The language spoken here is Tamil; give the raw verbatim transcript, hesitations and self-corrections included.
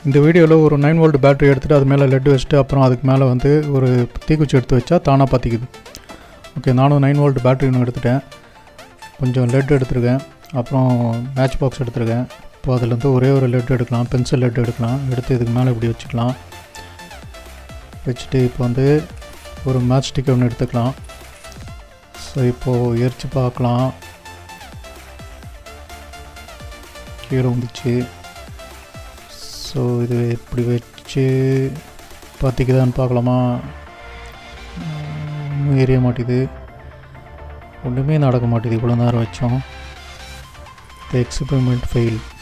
இந்த வீடியோவில் ஒரு நைன் வோல்ட் பேட்டரி எடுத்துகிட்டு அது மேலே லெட் வச்சுட்டு அப்புறம் அதுக்கு மேலே வந்து ஒரு தீக்குச்சி எடுத்து வச்சா தானாக பற்றிக்குது. ஓகே, நானும் நைன் வோல்ட் பேட்டரி ஒன்று எடுத்துட்டேன், கொஞ்சம் லெட் எடுத்துருக்கேன், அப்புறம் மேட்ச் பாக்ஸ் எடுத்துருக்கேன். இப்போ அதுலேருந்து ஒரே ஒரு லெட் எடுக்கலாம், பென்சில் லெட் எடுக்கலாம், எடுத்து இதுக்கு மேலே இப்படி வச்சுக்கலாம். வச்சுட்டு இப்போ வந்து ஒரு மேட்ச் ஸ்டிக் ஒன்று எடுத்துக்கலாம். ஸோ இப்போது எரிச்சு பார்க்கலாம். கீழே வந்துச்சு. ஸோ இது இப்படி வச்சு பற்றிக்குதான்னு பார்க்கலாமா? ஒன்றும் எரிய மாட்டேது, ஒன்றுமே நடக்க மாட்டேது. இவ்வளோ நேரம் வச்சோம். The experiment fail.